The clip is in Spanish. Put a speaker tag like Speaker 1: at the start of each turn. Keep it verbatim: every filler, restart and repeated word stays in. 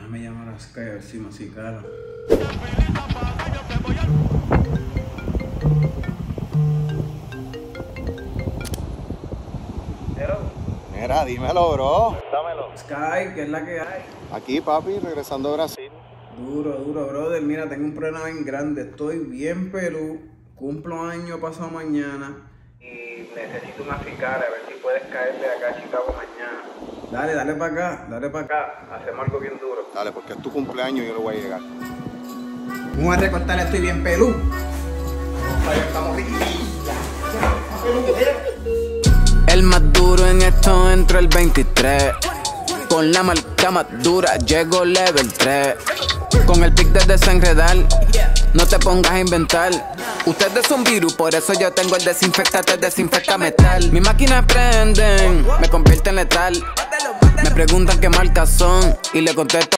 Speaker 1: Déjame llamar a Sky a ver si me acicala.
Speaker 2: Mira, dímelo, bro.
Speaker 3: Dámelo.
Speaker 1: Sky, ¿qué es la que hay?
Speaker 2: Aquí, papi, regresando a Brasil.
Speaker 1: Duro, duro, brother. Mira, tengo un problema bien grande. Estoy bien pelú. Cumplo año pasado mañana. Y necesito una acicala, a ver si puedes caerle acá a Chicago mañana. Dale, dale para acá, dale para acá. Hacemos algo bien duro.
Speaker 2: Dale, porque es tu cumpleaños y yo no voy a llegar.
Speaker 1: Vamos a recortar, estoy bien pelú. Estamos
Speaker 4: El más duro en esto entró el veintitrés. Con la marca más dura llego level tres. Con el pic de desenredar, no te pongas a inventar. Ustedes son virus, por eso yo tengo el desinfectante, desinfecta metal. Mis máquinas prenden, me convierten en letal. Me preguntan qué marcas son y le contesto